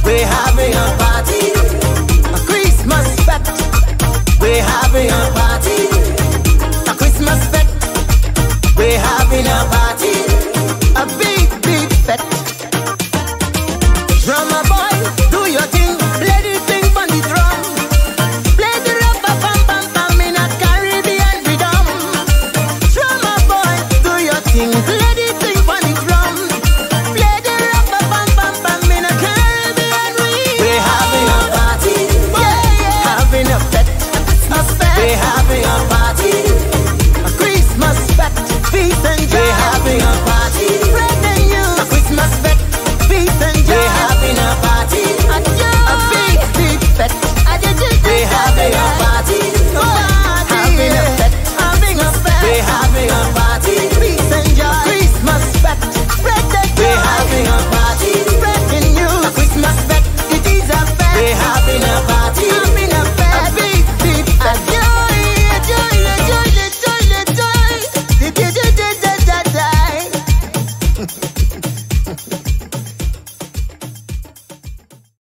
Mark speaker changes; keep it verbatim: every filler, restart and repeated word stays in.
Speaker 1: We're having a party, a Christmas fete. We're having a party, a Christmas fete. We're having a party, a big, big fete. Drummer boy, do your thing, play the thing on the drum. Play the rubber bam bam bam in a Caribbean rhythm. Drummer boy, do your thing, play the thing on the drum. Play the rubber bam bam bam in a Caribbean rhythm. We're having a party, yeah, yeah. Having a fete, a fete. We're having a party, a Christmas fete, feast and joy. We're having a party, bread and you, a Christmas fete, feast and joy. We're having a party, a big, big fete. We're having a party, having a fete, having a fete. We're having a party.